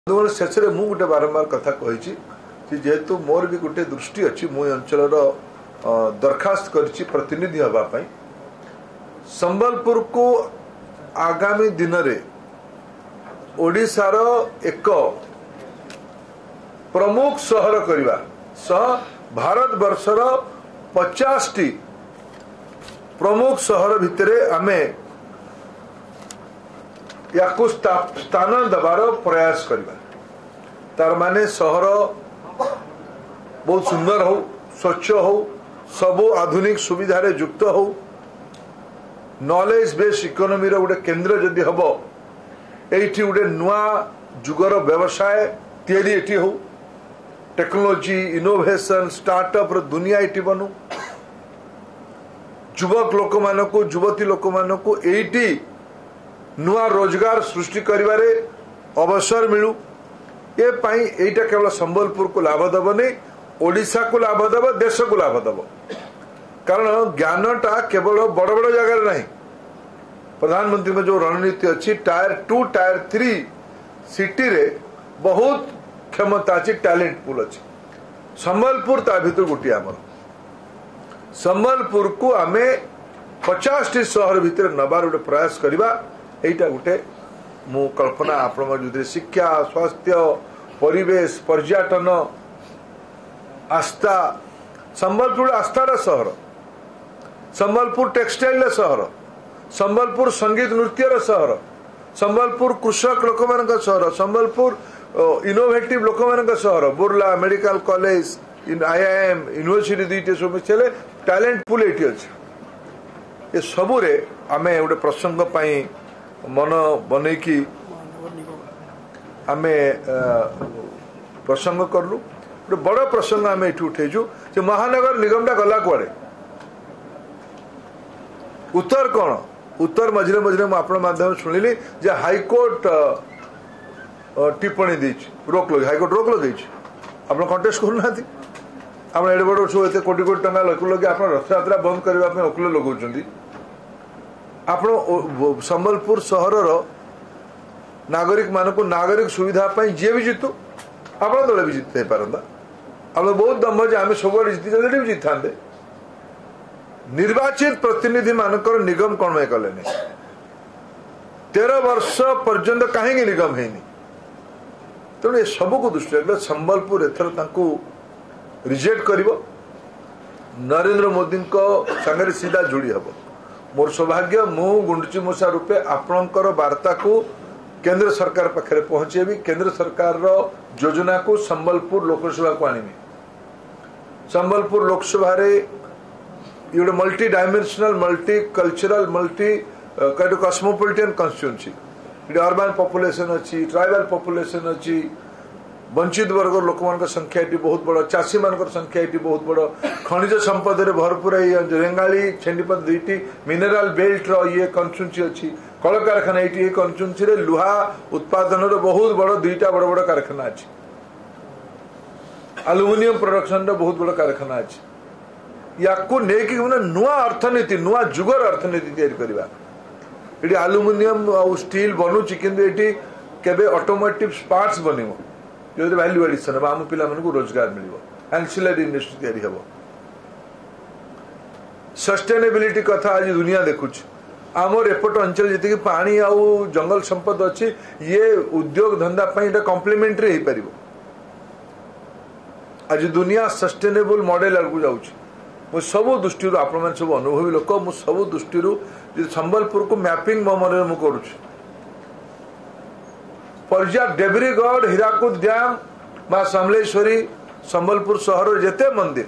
शेष में मुझे गोटे बारंबार कथा कही जेहेतु मोर भी गोटे दृष्टि अच्छी मु अंचल दरखास्त कर प्रतिनिधि हाँपाई संबलपुर को आगामी दिन में ओडिशार एक प्रमुख सहर करवा सह भारत वर्षर 50 टी प्रमुख सहर भितर आमे या स्थान दबार प्रयास करवा तार माने सहर बहुत सुंदर हो स्वच्छ हो सबु आधुनिक सुविधा रे युक्त हो नॉलेज बेस्ड इकोनॉमी रो गोटे केंद्र जदि हबो एठी गोटे नुआ जुगर व्यवसाय तैयारी एठी हो टेक्नोलॉजी इनोवेशन स्टार्टअप रो दुनिया एठी बनू युवक लोक मानको युवती लोक मानको एठी नुआ रोजगार सृष्टि करिवारे अवसर मिलू ये पाई एटा केवल संबलपुर को लाभ दब नहीं ओडिशा को लाभ दब देश को लाभ दब कारण ज्ञानटा केवल बड़ बड़ जगह नहीं प्रधानमंत्री में जो रणनीति अच्छी टायर 2 टायर 3 सिटी रे बहुत क्षमता अच्छी टैलेंट पूल अच्छी संबलपुर ता भीतर गोटे आमर संबलपुर को आमे 50 टी सहर भीतर नबार गोटे प्रयास करवा एटा गोटे मु कल्पना आपण शिक्षा स्वास्थ्य परिवेश पर्यटन आस्था संबलपुर आस्थार सहर संबलपुर टेक्सटाइल सहर संबलपुर संगीत नृत्यर सहर संबलपुर कृषक लोक मान सहर संबलपुर इनोवेटिव लोक मान सहर Burla medical college IIM university दुईटे सब चले टैलेंट पूल ये अच्छे ये सबुरे आमे गोटे प्रसंग पाई मन बन की आमे प्रसंग करलु गोटे बड़ प्रसंग आम ये उठेचु जे महानगर निगमटा गला कुआड़े उत्तर कौन उत्तर मझे मझे मुझे माध्यम शुणिली जे हाईकोर्ट टिप्पणी दी रोक लगे हाईकोर्ट रोक लगे आप कंटेस्ट करूना आप एडे बड़ सब एत कोटी कोटी टंका लगे आप रथ यात्रा बंद करने वकिल लगाउछंती आप संबलपुर सहर नागरिक मान को नागरिक सुविधा जी भी जीतु आप दल भी जीत पारता आप बहुत दम जे आम सब जीति भी जीता निर्वाचित प्रतिनिधि मानकर निगम कौन में कले 13 वर्ष पर्यंत कहीं निगम है तेणु ये सब को दृष्टि रखले संबलपुर एथर रिजेक्ट कर नरेंद्र मोदी संगे सीधा जोड़ी हम मोर सौभाग्य मु गुंडची मूषा रूपे आपणकर वार्ता को केंद्र सरकार पाखे पहुंचेबी केंद्र सरकार रो योजना को संबलपुर लोकसभा को आनिमी संबलपुर लोकसभा रे ये multi dimensional multi cultural multi cosmopolitan constituency ये अर्बन पॉपुलेशन अच्छी ट्राइबल पॉपुलेशन अच्छी वंचित वर्ग लोक मान संख्या ये बहुत बड़ चाषी मान संख्या ये बहुत बड़ खनिज संपद भरपूर रेंगाली छेंडीपत दुईटी मिनेराल बेल्ट ये कन्स्टिट्यूएंसी अच्छी कल कारखाना ये कन्स्टिट्यूएंसी रे लुहा उत्पादन बहुत बड़ दुईटा बड़ बड़ कारखाना अच्छी एल्युमिनियम प्रोडक्शन बहुत बड़ कारखाना अच्छी या नुआ अर्थनीति नुआ जुगर अर्थनीति तैयारी करवा ये एल्युमिनियम और स्टील बनूची कि केबे ऑटोमोटिव पार्ट्स बनिवो जो वैल्यू एडिशन हम आम पिला को रोजगार मिल एनसिलरी इंडस्ट्री तैयारी हम सस्टेनेबिलिटी कथा आज दुनिया देखुच आमर एपट अंचल जी पानी आउ जंगल संपद अच्छी ये उद्योग धंदा कॉम्प्लीमेंटरी हो पार आज दुनिया सस्टेनेबल मॉडल आगे जाऊँ मु सब दृष्टि आप सब अनुभवी लोक मु सब दृष्टि संबलपुर को मैपिंग मो मन में करुच्छी पर्याप्त डेब्रीगढ़ हीराकुद डैम मां समलेश्वरी संबलपुर सहर जेते मंदिर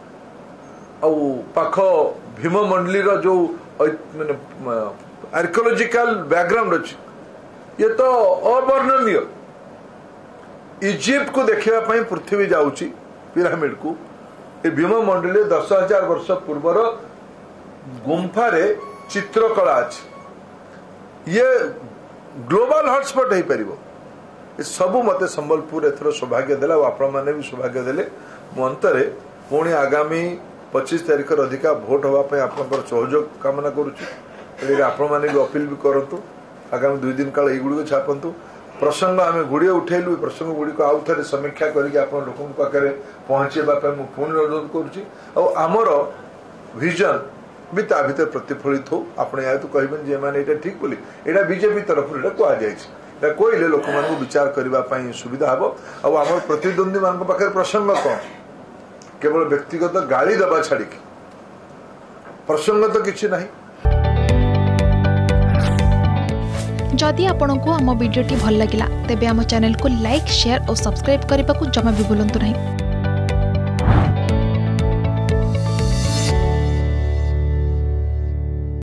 पाख भीम मंडली जो आर्कियोलॉजिकल बैकग्राउंड अच्छी ये तो अवर्णनीय इजिप्ट को देखा पृथ्वी जाऊँगी पिरामिड को ये भीम मंडली 10,000 वर्ष पूर्वर गुंफा रे चित्रकला अच्छी ये ग्लोबल हॉटस्पॉट हो पार सबू मत संबलपुर एथर सौभाग्य देला आपण मैंने भी सौभाग्य देले मो अंतरे पुणी आगामी 25 तारिख अधिका भोट होगापी आप सहयोग कामना करुच्ची आपण मैंने भी अपील भी करूँ आगामी 2 दिन काल युग छापतु प्रसंग आम गुड़िए उठेलु प्रसंग गुड़िक आउ थे समीक्षा करके आप लोक पाखे पहुँचेवाई मुझे पुणी अनुरोध करमर विजन भी ता भर प्रतिफलित हो आप तो कहबेन जे मैंने ये ठीक बोली यहाँ बीजेपी तरफ कहले कहले लोक मान विचार करने सुविधा हम आम प्रतिद्वंदी मान पाखे प्रसंग कौन केवल व्यक्तिगत गाली दबा छाड़ी प्रसंग तो किसी नहीं। जदि आपंक आम भिडी भल लगा तेब आम चैनल को लाइक शेयर और सब्सक्राइब करने को जमा भी भूलु नहीं।